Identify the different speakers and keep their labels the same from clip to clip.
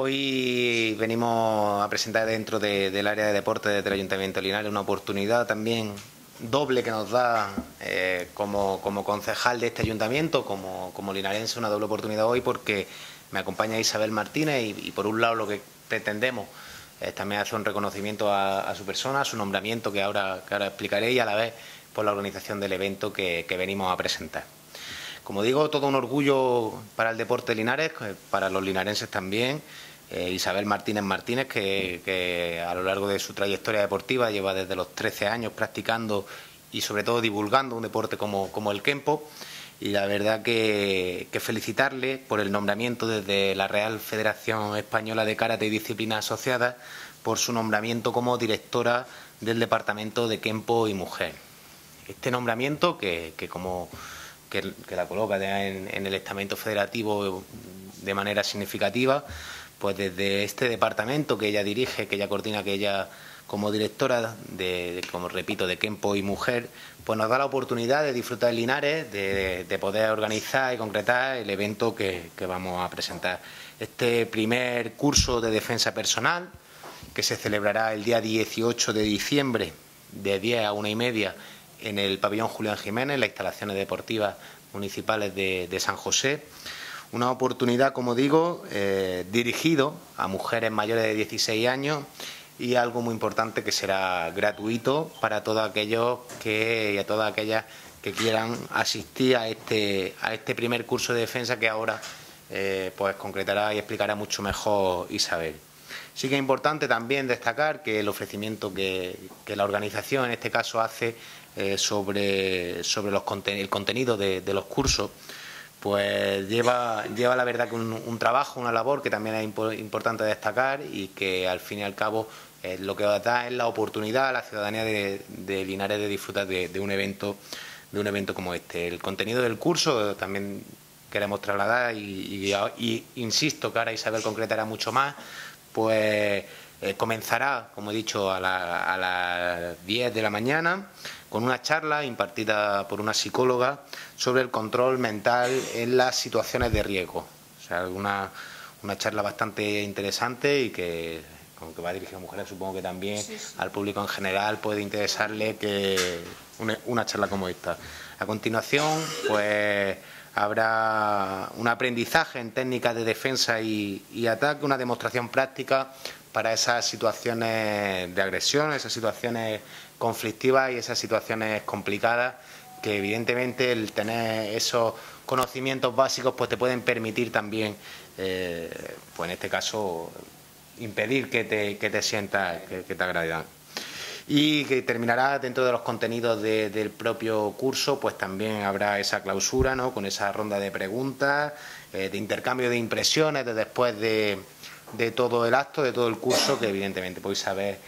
Speaker 1: Hoy venimos a presentar dentro del área de deporte del Ayuntamiento de Linares una oportunidad también doble que nos da como concejal de este ayuntamiento, como linarense, una doble oportunidad hoy porque me acompaña Isabel Martínez y por un lado lo que pretendemos es también hacer un reconocimiento a su persona, a su nombramiento que ahora explicaré y a la vez por la organización del evento que venimos a presentar. Como digo, todo un orgullo para el deporte de Linares, para los linarenses también. Isabel Martínez, que a lo largo de su trayectoria deportiva lleva desde los 13 años practicando y sobre todo divulgando un deporte como el Kempo. Y la verdad que felicitarle por el nombramiento desde la Real Federación Española de Karate y Disciplinas Asociadas por su nombramiento como directora del Departamento de Kempo y Mujer. Este nombramiento que la coloca en el estamento federativo de manera significativa, pues desde este departamento que ella dirige, que ella coordina, que ella como directora como repito, de Kempo y Mujer, pues nos da la oportunidad de disfrutar de Linares, de poder organizar y concretar el evento que vamos a presentar. Este primer curso de defensa personal, que se celebrará el día 18 de diciembre, de 10 a 1:30, en el pabellón Julián Jiménez, en las instalaciones deportivas municipales de San José. Una oportunidad, como digo, dirigido a mujeres mayores de 16 años y algo muy importante que será gratuito para todos aquellos y a todas aquellas que quieran asistir a este primer curso de defensa que ahora pues concretará y explicará mucho mejor Isabel. Sí que es importante también destacar que el ofrecimiento que la organización en este caso hace sobre el contenido de los cursos, pues lleva la verdad que un trabajo, una labor que también es importante destacar y que al fin y al cabo lo que da es la oportunidad a la ciudadanía de Linares de disfrutar de un evento como este. El contenido del curso también queremos trasladar y insisto que ahora Isabel concretará mucho más, pues comenzará, como he dicho, a las 10 de la mañana con una charla impartida por una psicóloga sobre el control mental en las situaciones de riesgo. O sea, una charla bastante interesante y que, como que va dirigida a mujeres, supongo que también sí. Al público en general puede interesarle que una charla como esta. A continuación, pues habrá un aprendizaje en técnicas de defensa y ataque, una demostración práctica para esas situaciones de agresión, esas situaciones conflictivas y esas situaciones complicadas que evidentemente el tener esos conocimientos básicos pues te pueden permitir también, pues en este caso, impedir que te sientas, que te agradan. Y que terminará dentro de los contenidos del propio curso, pues también habrá esa clausura, ¿no?, con esa ronda de preguntas, de intercambio de impresiones después de todo el acto, de todo el curso, que evidentemente podéis saber,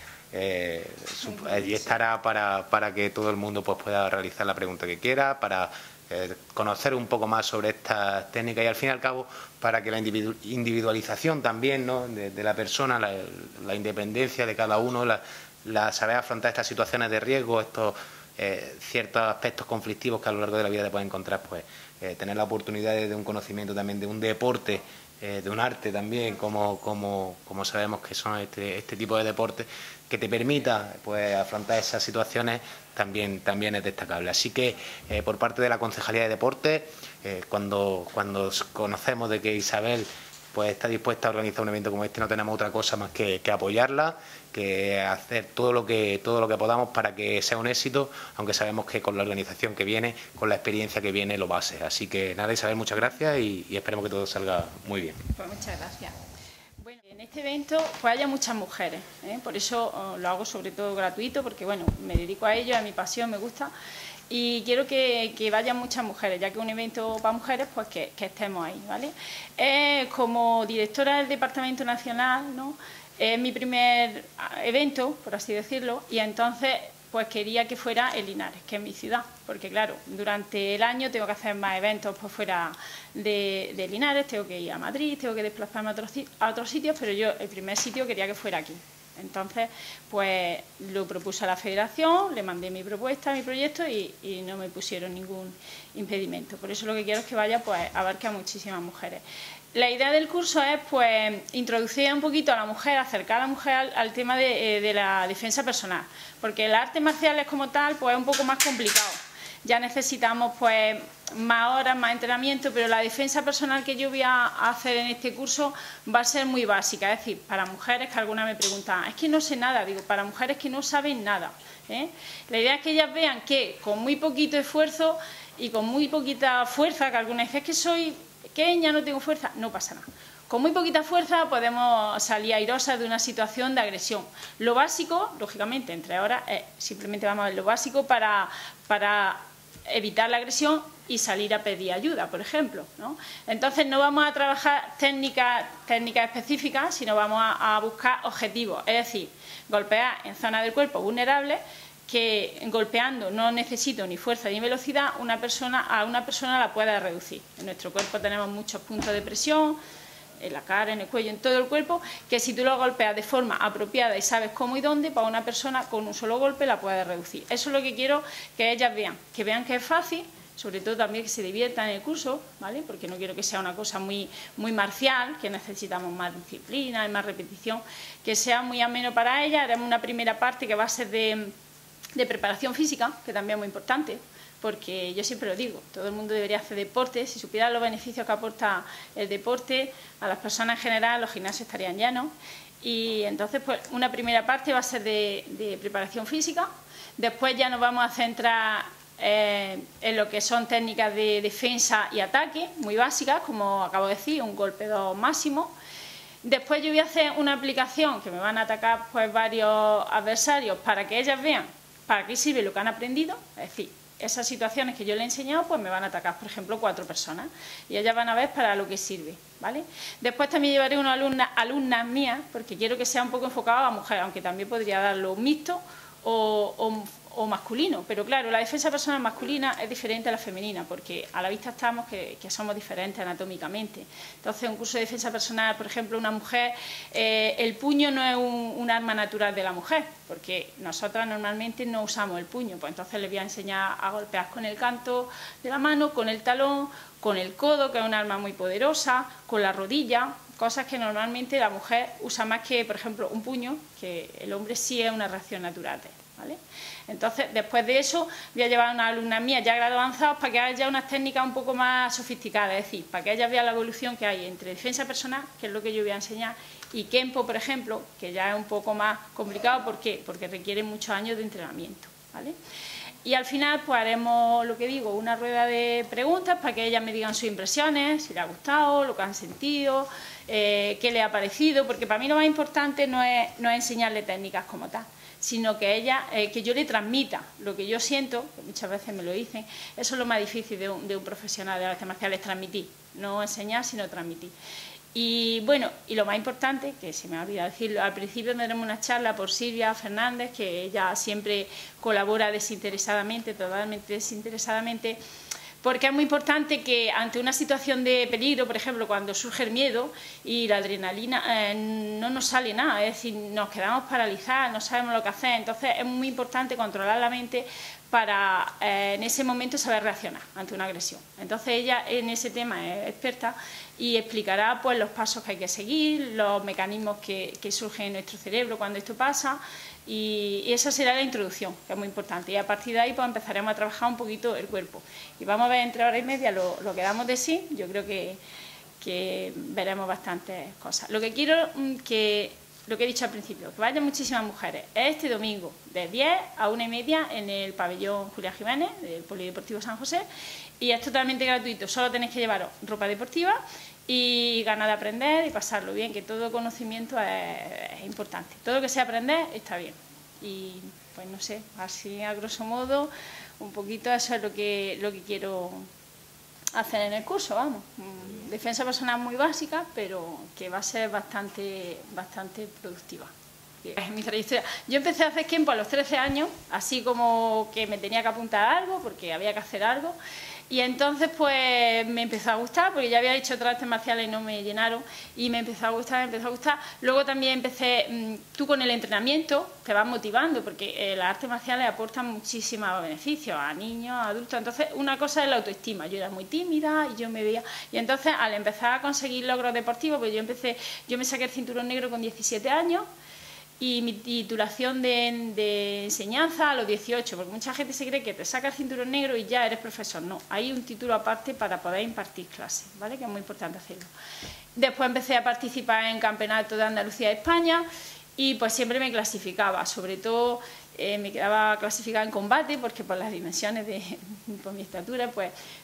Speaker 1: allí estará para que todo el mundo pues pueda realizar la pregunta que quiera, para conocer un poco más sobre estas técnicas y al fin y al cabo para que la individualización también, ¿no?, de la persona, la independencia de cada uno, saber afrontar estas situaciones de riesgo, estos ciertos aspectos conflictivos que a lo largo de la vida te puedes encontrar, pues tener la oportunidad de un conocimiento también de un deporte, de un arte también, como sabemos que son este tipo de deportes, que te permita pues afrontar esas situaciones, también es destacable. Así que por parte de la Concejalía de Deportes, cuando conocemos de que Isabel pues está dispuesta a organizar un evento como este, no tenemos otra cosa más que apoyarla, que hacer todo lo que podamos para que sea un éxito, aunque sabemos que con la organización que viene, con la experiencia que viene, lo va a ser. Así que nada, Isabel, muchas gracias y esperemos que todo salga muy bien.
Speaker 2: Pues muchas gracias. Bueno, en este evento pues haya muchas mujeres, por eso lo hago sobre todo gratuito, porque bueno, me dedico a ello, es mi pasión, me gusta. Y quiero que vayan muchas mujeres, ya que es un evento para mujeres, pues que estemos ahí, ¿vale? Como directora del Departamento Nacional, ¿no?, es mi primer evento, por así decirlo, y entonces pues quería que fuera en Linares, que es mi ciudad, porque claro, durante el año tengo que hacer más eventos pues fuera de Linares, tengo que ir a Madrid, tengo que desplazarme a otros sitios, pero yo el primer sitio quería que fuera aquí. Entonces, pues lo propuse a la Federación, le mandé mi propuesta, mi proyecto y no me pusieron ningún impedimento. Por eso lo que quiero es que vaya, pues abarque a muchísimas mujeres. La idea del curso es pues introducir un poquito a la mujer, acercar a la mujer al tema de la defensa personal, porque las artes marciales como tal pues es un poco más complicado. Ya necesitamos pues más horas, más entrenamiento, pero la defensa personal que yo voy a hacer en este curso va a ser muy básica, es decir, para mujeres que alguna me preguntan, es que no sé nada, digo, para mujeres que no saben nada, ¿eh? La idea es que ellas vean que con muy poquito esfuerzo y con muy poquita fuerza, que algunas dicen, es que soy pequeña, no tengo fuerza, no pasa nada. Con muy poquita fuerza podemos salir airosas de una situación de agresión. Lo básico, lógicamente, entre horas, simplemente vamos a ver lo básico para evitar la agresión y salir a pedir ayuda, por ejemplo, ¿no? Entonces no vamos a trabajar técnicas específicas, sino vamos a buscar objetivos, es decir, golpear en zonas del cuerpo vulnerables que golpeando no necesito ni fuerza ni velocidad, a una persona la pueda reducir. En nuestro cuerpo tenemos muchos puntos de presión, en la cara, en el cuello, en todo el cuerpo, que si tú lo golpeas de forma apropiada y sabes cómo y dónde, para una persona con un solo golpe la puedes reducir. Eso es lo que quiero que ellas vean que es fácil, sobre todo también que se diviertan en el curso, ¿vale? Porque no quiero que sea una cosa muy marcial, que necesitamos más disciplina y más repetición, que sea muy ameno para ellas. Haremos una primera parte que va a ser de preparación física, que también es muy importante, porque yo siempre lo digo, todo el mundo debería hacer deporte. Si supieran los beneficios que aporta el deporte a las personas en general, los gimnasios estarían llenos. Y entonces, pues una primera parte va a ser de preparación física. Después ya nos vamos a centrar en lo que son técnicas de defensa y ataque, muy básicas, como acabo de decir, un golpe 2 máximo. Después yo voy a hacer una aplicación que me van a atacar pues varios adversarios para que ellas vean para qué sirve lo que han aprendido, es decir, esas situaciones que yo les he enseñado, pues me van a atacar, por ejemplo, 4 personas, y ellas van a ver para lo que sirve, ¿vale? Después también llevaré unas alumnas mías, porque quiero que sea un poco enfocado a mujeres, aunque también podría darlo mixto o masculino, pero claro, la defensa personal masculina es diferente a la femenina, porque a la vista estamos que somos diferentes anatómicamente. Entonces, un curso de defensa personal, por ejemplo, una mujer, el puño no es un arma natural de la mujer, porque nosotras normalmente no usamos el puño, pues entonces les voy a enseñar a golpear con el canto de la mano, con el talón, con el codo, que es un arma muy poderosa, con la rodilla, cosas que normalmente la mujer usa más que, por ejemplo, un puño, que el hombre sí es una reacción natural, ¿vale? Entonces, después de eso, voy a llevar a unas alumnas mías ya grado avanzados para que haya unas técnicas un poco más sofisticadas, es decir, para que ellas vean la evolución que hay entre defensa personal, que es lo que yo voy a enseñar, y Kenpo, por ejemplo, que ya es un poco más complicado. ¿Por qué? Porque requiere muchos años de entrenamiento, ¿vale? Y al final, pues haremos, lo que digo, una rueda de preguntas para que ellas me digan sus impresiones, si les ha gustado, lo que han sentido, qué les ha parecido, porque para mí lo más importante no es enseñarle técnicas como tal, sino que que yo le transmita lo que yo siento, que muchas veces me lo dicen. Eso es lo más difícil de un profesional de artes marciales, transmitir, no enseñar, sino transmitir. Y bueno, y lo más importante, que se me ha olvidado decirlo, al principio tendremos una charla por Silvia Fernández, que ella siempre colabora desinteresadamente, totalmente desinteresadamente, porque es muy importante que ante una situación de peligro, por ejemplo, cuando surge el miedo y la adrenalina, no nos sale nada, es decir, nos quedamos paralizadas, no sabemos lo que hacer. Entonces es muy importante controlar la mente para en ese momento saber reaccionar ante una agresión. Entonces ella en ese tema es experta y explicará pues los pasos que hay que seguir, los mecanismos que surgen en nuestro cerebro cuando esto pasa, y esa será la introducción, que es muy importante. Y a partir de ahí pues empezaremos a trabajar un poquito el cuerpo. Y vamos a ver entre hora y media lo que damos de sí. Yo creo que veremos bastantes cosas. Lo que quiero lo que he dicho al principio, que vayan muchísimas mujeres. Es este domingo, de 10 a 1:30 en el pabellón Julián Jiménez, del Polideportivo San José, y es totalmente gratuito. Solo tenéis que llevaros ropa deportiva y ganas de aprender y pasarlo bien, que todo conocimiento es importante. Todo lo que sea aprender está bien. Y pues no sé, así a grosso modo, un poquito eso es lo que quiero hacer en el curso, vamos. Defensa personal muy básica, pero que va a ser bastante productiva. Es mi trayectoria. Yo empecé a hacer Kenpo a los 13 años, así como que me tenía que apuntar a algo, porque había que hacer algo. Y entonces pues me empezó a gustar, porque ya había hecho otras artes marciales y no me llenaron, y me empezó a gustar, me empezó a gustar. Luego también empecé, tú con el entrenamiento te vas motivando, porque las artes marciales aportan muchísimos beneficios a niños, a adultos. Entonces una cosa es la autoestima, yo era muy tímida y yo me veía, y entonces al empezar a conseguir logros deportivos, pues yo me saqué el cinturón negro con 17 años, y mi titulación de enseñanza a los 18, porque mucha gente se cree que te saca el cinturón negro y ya eres profesor. No, hay un título aparte para poder impartir clases, ¿vale? Que es muy importante hacerlo. Después empecé a participar en campeonatos de Andalucía de España y pues siempre me clasificaba, sobre todo me quedaba clasificada en combate, porque por las dimensiones por mi estatura,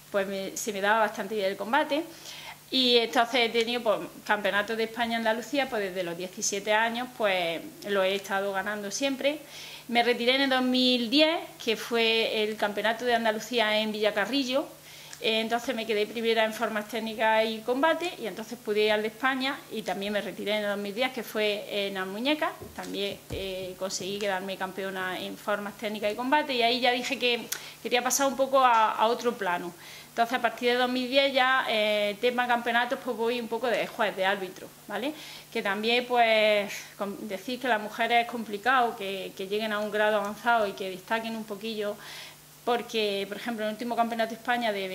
Speaker 2: se me daba bastante bien el combate. Y entonces he tenido pues, campeonatos de España Andalucía, pues desde los 17 años pues lo he estado ganando siempre. Me retiré en el 2010, que fue el campeonato de Andalucía en Villacarrillo. Entonces me quedé primera en formas técnicas y combate, y entonces pude ir al de España, y también me retiré en el 2010, que fue en las muñecas. También conseguí quedarme campeona en formas técnicas y combate, y ahí ya dije que quería pasar un poco a otro plano. Entonces, a partir de 2010 ya, tema campeonatos, pues voy un poco de juez, de árbitro, ¿vale? Que también, pues, decir que las mujeres es complicado, que lleguen a un grado avanzado y que destaquen un poquillo, porque, por ejemplo, en el último campeonato de España de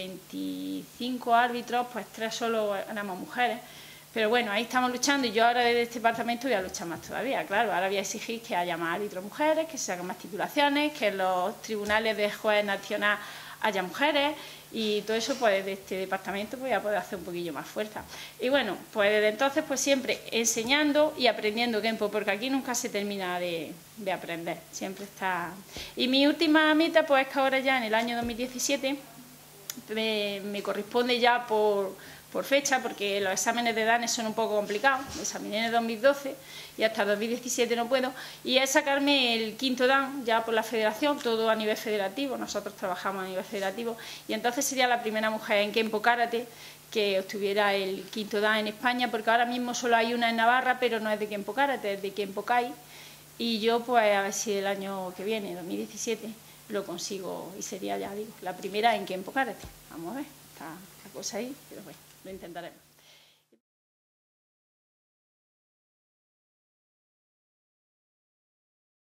Speaker 2: 25 árbitros, pues 3 solo éramos mujeres. Pero bueno, ahí estamos luchando, y yo ahora desde este departamento voy a luchar más todavía, claro. Ahora voy a exigir que haya más árbitros mujeres, que se hagan más titulaciones, que en los tribunales de juez nacional haya mujeres, y todo eso pues desde este departamento voy a poder hacer un poquillo más fuerza. Y bueno, pues desde entonces pues siempre enseñando y aprendiendo Kenpo, porque aquí nunca se termina de aprender, siempre está. Y mi última meta pues es que ahora ya en el año 2017 me corresponde ya por fecha, porque los exámenes de DANES son un poco complicados. Me examiné en el 2012 y hasta el 2017 no puedo, y es sacarme el quinto Dan ya por la federación, todo a nivel federativo. Nosotros trabajamos a nivel federativo, y entonces sería la primera mujer en Kenpo Karate que obtuviera el quinto Dan en España, porque ahora mismo solo hay una en Navarra, pero no es de Kenpo Karate, es de Kenpo Kai, y yo pues a ver si el año que viene, 2017, lo consigo, y sería, ya digo, la primera en Kenpo Karate. Vamos a ver, está la cosa ahí, pero bueno, lo intentaremos.